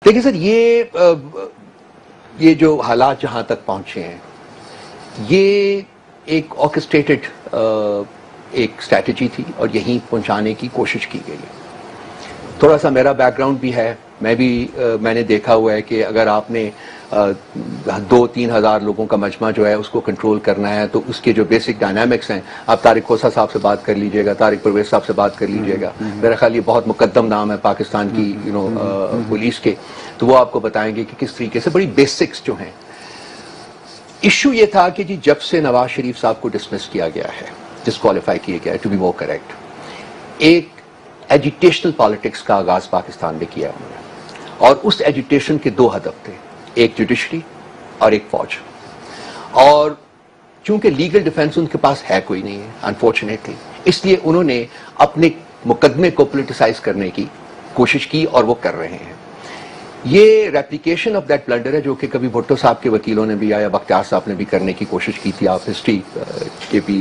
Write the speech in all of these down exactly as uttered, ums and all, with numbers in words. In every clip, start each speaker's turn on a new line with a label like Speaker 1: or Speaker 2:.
Speaker 1: دیکھیں سر، یہ یہ جو حالات جہاں تک پہنچے ہیں، یہ ایک آرکسٹریٹڈ ایک اسٹریٹجی تھی اور یہیں پہنچانے کی کوشش کی گئی ہے. تھوڑا سا میرا بیک گراؤنڈ بھی ہے، میں بھی میں نے دیکھا ہوا ہے کہ اگر آپ نے دو تین ہزار لوگوں کا مجمع جو ہے اس کو کنٹرول کرنا ہے تو اس کے جو بیسک ڈائنامکس ہیں، آپ طارق کھوسہ صاحب سے بات کر لیجئے گا، طارق پرویز صاحب سے بات کر لیجئے گا، میرا خیال یہ بہت مقدم نام ہے پاکستان کی یو نو پولیس کے، تو وہ آپ کو بتائیں گے کہ کس طریقے سے بڑی بیسکس جو ہیں. ایشو یہ تھا کہ جی جب سے نواز شریف صاحب کو ڈسمس کیا گیا ہے، ڈسکوالیفائی کیا گیا ہے، ٹو بی مور کریکٹ، ایک ایجیٹیشنل پالیٹکس کا آغاز پاکستان میں کیا انہوں نے، اور اس ایجیٹیشن کے دو ہدف تھے، ایک جوڈیشری اور ایک فوج. اور چونکہ لیگل ڈیفنس ان کے پاس ہے کوئی نہیں ہے انفارچونیٹلی، اس لیے انہوں نے اپنے مقدمے کو پولیٹیسائز کرنے کی کوشش کی اور وہ کر رہے ہیں. یہ ریپلیکیشن آف دیٹ بلنڈر ہے جو کہ کبھی بھٹو صاحب کے وکیلوں نے بھی یا بختیار صاحب نے بھی کرنے کی کوشش کی تھی. آپ ہسٹری کے بھی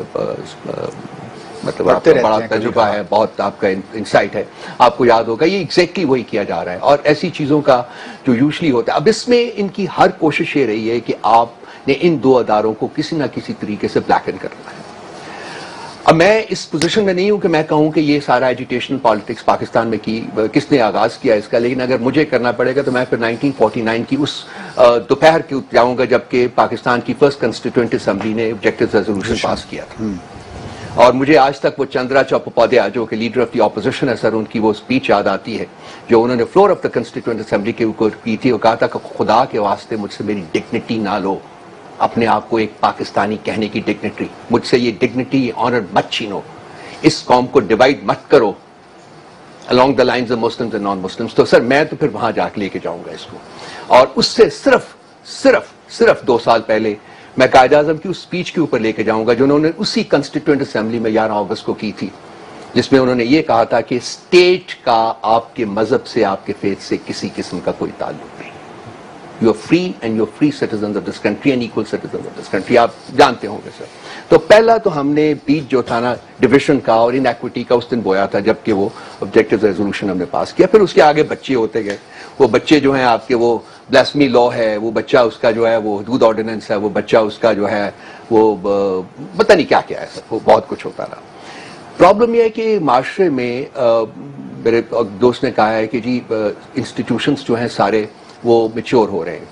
Speaker 1: مطلب آپ کا بڑا تجربہ ہے، بہت آپ کا انسائٹ ہے، آپ کو یاد ہوگا یہ ایگزیکٹلی وہی کیا جا رہا ہے اور ایسی چیزوں کا جو یوزلی ہوتا ہے. اب اس میں ان کی ہر کوشش یہ رہی ہے کہ آپ نے ان دو اداروں کو کسی نہ کسی طریقے سے بلیکن کرنا ہے. اب میں اس پوزیشن میں نہیں ہوں کہ میں کہوں کہ یہ سارا ایجیٹیشنل پالیٹکس پاکستان میں کی کس نے آغاز کیا اس کا، لیکن اگر مجھے کرنا پڑے گا تو میں پھر نائنٹین فورٹی نائن کی اس دوپہر کے جاؤں گا جبکہ پاکستان کی فرسٹ کنسٹیٹوئنٹ اسمبلی نے آبجیکٹو ریزولوشن پاس کیا تھا. اور مجھے آج تک وہ چندرا چٹوپادھیائے جو کہ لیڈر آف دی اپوزیشن ہے سر، ان کی وہ اسپیچ یاد آتی ہے جو انہوں نے floor of the constituent assembly کے اوپر کی تھی. وہ کہا تھا کہ خدا کے واسطے مجھ سے میری ڈگنیٹی نہ لو، اپنے آپ کو ایک پاکستانی کہنے کی ڈگنیٹی، مجھ سے یہ ڈگنیٹی یہ آنر مت چھینو، اس قوم کو ڈیوائڈ مت کرو along the lines of Muslims and non-Muslims. تو سر میں تو پھر وہاں جا کے لے کے جاؤں گا اس کو. اور اس سے صرف صرف صرف دو سال پہلے میں قائد اعظم کی اس سپیچ کے اوپر لے کے جاؤں گا جو انہوں نے اسی کنسٹیٹوئنٹ اسمبلی میں گیارہ اگست کو کی تھی، جس میں انہوں نے یہ کہا تھا کہ اسٹیٹ کا آپ کے مذہب سے، آپ کے فیتھ سے کسی قسم کا کوئی تعلق نہیں. You are free and you are free citizens of this country and equal citizens of this country. آپ جانتے ہوں گے سر. تو پہلا تو ہم نے بیچ جو تھا نا ڈویژن کا اور ان ایکویٹی کا اس دن بویا تھا جبکہ وہ آبجیکٹو ریزولوشن ہم نے پاس کیا. پھر اس کے آگے بچے ہوتے گئے، وہ بچے جو ہیں آپ کے وہ بلاسمی لا ہے، وہ بچہ اس کا جو ہے وہ حدود آرڈیننس ہے، وہ بچہ اس کا جو ہے وہ پتہ نہیں کیا کیا ہے سر، وہ بہت کچھ ہوتا رہا. پرابلم یہ ہے کہ معاشرے میں میرے دوست نے کہا ہے کہ جی انسٹیٹیوشنز جو ہیں سارے وہ میچور ہو رہے ہیں.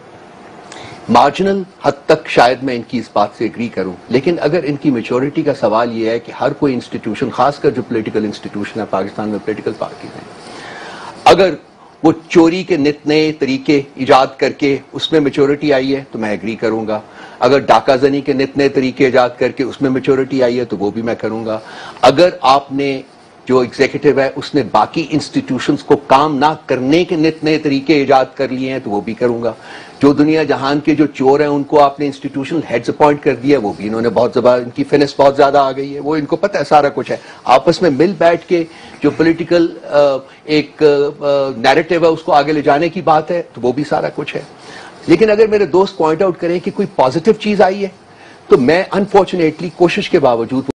Speaker 1: مارجنل حد تک شاید میں ان کی اس بات سے اگری کروں، لیکن اگر ان کی میچورٹی کا سوال یہ ہے کہ ہر کوئی انسٹیٹیوشن، خاص کر جو پولیٹیکل انسٹیٹیوشن ہے پاکستان میں پولیٹیکل پارٹیز ہیں، اگر وہ چوری کے نت نئے طریقے ایجاد کر کے اس میں میچورٹی آئی ہے تو میں اگری کروں گا. اگر ڈاکہ زنی کے نت نئے طریقے ایجاد کر کے اس میں میچورٹی آئی ہے تو وہ بھی میں کروں گا. اگر آپ نے جو ایگزیکٹو ہے اس نے باقی انسٹیٹیوشنز کو کام نہ کرنے کے نت نئے طریقے ایجاد کر لیے ہیں تو وہ بھی کروں گا. جو دنیا جہان کے جو چور ہیں ان کو آپ نے انسٹیٹیوشنل ہیڈز اپوائنٹ کر دیا، وہ بھی انہوں نے بہت زبر ان کی فنس بہت زیادہ آ گئی ہے، وہ ان کو پتہ ہے سارا کچھ ہے. آپس میں مل بیٹھ کے جو پولیٹیکل ایک نیریٹو ہے اس کو آگے لے جانے کی بات ہے تو وہ بھی سارا کچھ ہے. لیکن اگر میرے دوست پوائنٹ آؤٹ کریں کہ کوئی پازیٹیو چیز آئی ہے تو میں انفارچونیٹلی کوشش کے باوجود